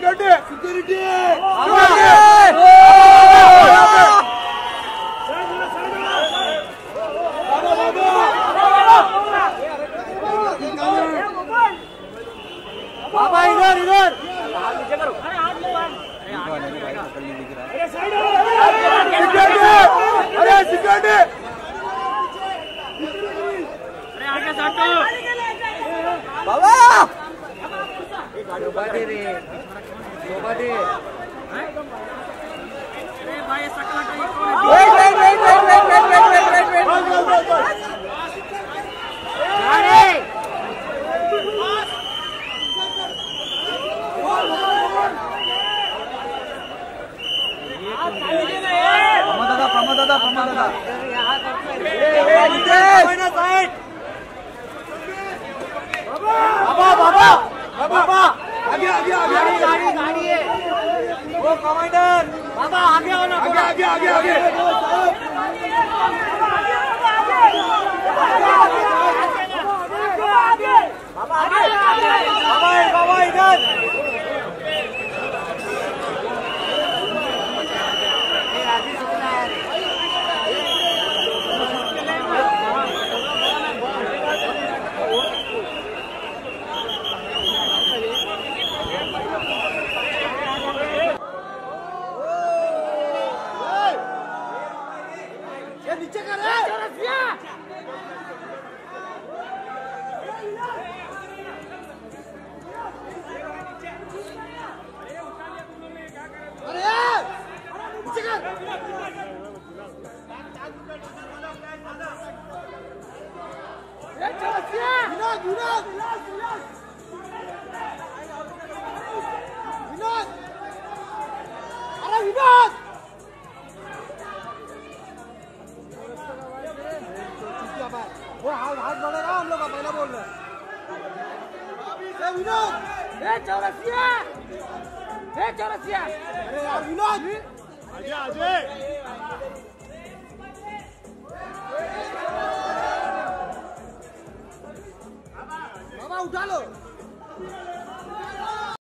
बाबा इधर इधर अरे सिक्योरिटी आगे साटो बाबा दे रे दे अरे भाई सकला का वेट अरे प्रमोद दादा बाबा आगे गाड़ी है वो कमांडर बाबा आगे आओ ना आगे बाबा इधर नीचे कर वो हाथ बढ़ेगा हम लोग पहले बोल रहे हैं विनोद चौरसिया अरे यार विनोद आजे बाबा उठा लो